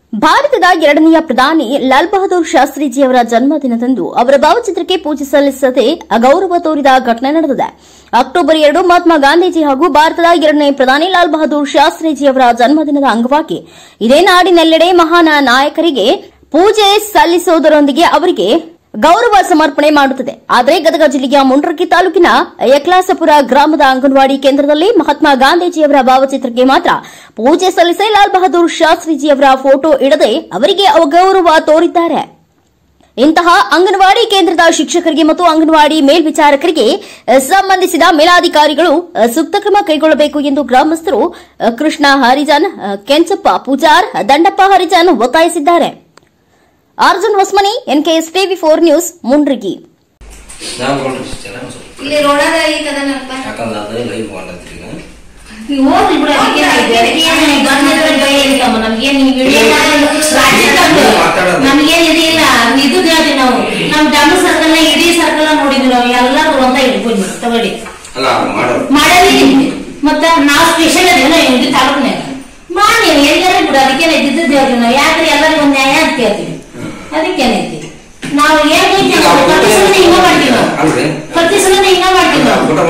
ಭಾರತದ ಎರಡನೆಯ ಪ್ರಧಾನಿ ಲಾಲ್ ಬಹದ್ದೂರ್ ಶಾಸ್ತ್ರೀಜಿಯವರ ಜನ್ಮದಿನದಂದು ಅವರ ಭಾವಚಿತ್ರಕ್ಕೆ ಪೂಜೆ ಸಲ್ಲಿಸದೆ ಅಗೌರವ ತೋರಿದ ಘಟನೆ ನಡೆದಿದೆ. ಅಕ್ಟೋಬರ್ 2 ಮಹಾತ್ಮ ಗಾಂಧೀಜಿ ಹಾಗೂ ಭಾರತದ ಎರಡನೇ ಪ್ರಧಾನಿ ಲಾಲ್ ಬಹದ್ದೂರ್ ಶಾಸ್ತ್ರೀಜಿಯವರ ಜನ್ಮದಿನದ ಅಂಗವಾಗಿ ಇದೇ ನಾಡಿನೆಲ್ಲೆಡೆ ಮಹಾನ್ ನಾಯಕರಿಗೆ ಪೂಜೆ ಸಲ್ಲಿಸುವುದರೊಂದಿಗೆ ಅವರಿಗೆ ಗೌರವ ಸಮರ್ಪಣೆ ಮಾಡುತ್ತದೆ. ಆದರೆ ಗದಗ ಜಿಲ್ಲೆಯ ಮುಂಡ್ರಗಿ ತಾಲೂಕಿನ ಯಕ್ಲಾಸಪುರ ಗ್ರಾಮದ ಅಂಗನವಾಡಿ ಕೇಂದ್ರದಲ್ಲಿ ಮಹಾತ್ಮ ಗಾಂಧೀಜಿಯವರ ಭಾವಚಿತ್ರಕ್ಕೆ ಮಾತ್ರ ಪೂಜೆ ಸಲ್ಲಿಸಿ ಲಾಲ್ ಬಹದ್ದೂರ್ ಶಾಸ್ತ್ರೀಜಿಯವರ ಫೋಟೋ ಇಡದೆ ಅವರಿಗೆ ಅಗೌರವ ತೋರಿದ್ದಾರೆ. ಇಂತಹ ಅಂಗನವಾಡಿ ಕೇಂದ್ರದ ಶಿಕ್ಷಕರಿಗೆ ಮತ್ತು ಅಂಗನವಾಡಿ ಮೇಲ್ವಿಚಾರಕರಿಗೆ ಸಂಬಂಧಿಸಿದ ಮೇಲಾಧಿಕಾರಿಗಳು ಸೂಕ್ತ ಕ್ರಮ ಕೈಗೊಳ್ಳಬೇಕು ಎಂದು ಗ್ರಾಮಸ್ಥರು ಕೃಷ್ಣ ಹರಿಜನ್, ಕೆಂಚಪ್ಪ ಪೂಜಾರ್, ದಂಡಪ್ಪ ಹರಿಜನ್ ಒತ್ತಾಯಿಸಿದ್ದಾರೆ. Arjun Hosmani, NKS TV4 news, Mundargi. ಮತ್ತ ನಾವು ಸ್ಪೆಷಲ್ ಅದೇನೋ ತಾಲೂಕಿನಾಗ ಮಾಡಿ ಎಲ್ಲರೂ ಬಿಡ ಅದಕ್ಕೇನೆ ಇದ್ದಿದ್ದು ಯಾಕ್ರಿ ಎಲ್ಲರಿಗೂ ಒಂದು ನ್ಯಾಯ ಅಂತ ಕೇಳ್ತೀವಿ. ಅದಕ್ಕೇನೈತಿ ನಾವು ಏನೈತಿ ಪ್ರತಿ ಸಲ ಹಿಂಗ ಮಾಡ್ತೀವಿ, ಪ್ರತಿ ಸಲ ಹಿಂಗ ಮಾಡ್ತೀವಿ.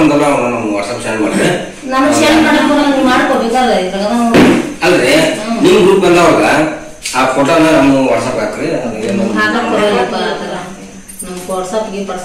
ನಮ್ಗೆ ಶೇರ್ ಮಾಡಕ್ ಮಾಡ್ಕೋಬೇಕಾದ್ರೆ ಅಲ್ರಿ ನಿಮ್ ಗ್ರೂಪ್ ಬಂದವಾಗ ಆ ಫೋಟೋನ ನಮ್ಮ ವಾಟ್ಸಪ್ ಹಾಕ್ರಿ. ಹಾಕಕ್ ಬರಲ್ಲಪ್ಪ, ನಮ್ ವಾಟ್ಸಪ್ಗೆ